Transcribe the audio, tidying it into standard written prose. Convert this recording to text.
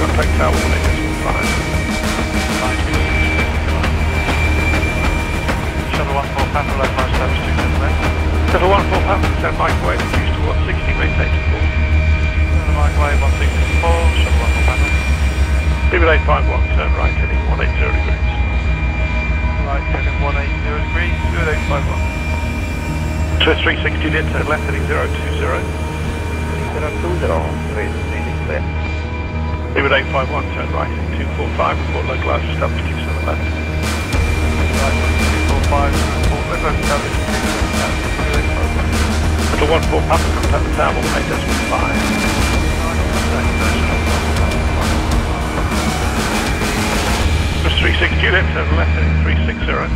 contact tower 18.5. Shuttle 14 Papa, localised service 2 Shuttle 14 Papa, send microwave reduced to 160, maintain support. The microwave 164, shuttle 14 Papa. Leeward 851, turn right heading 180 degrees. Right heading 180 degrees, Leeward 851. Swiss 360 did turn left heading 020. 020, clear. Leeward 851, turn right heading 245, report localised establishing 7 left. Right, 245, report localised establishing 2 left. Shuttle 14 Papa, contact the tower 18.5. Swiss 360 did turn left heading 360.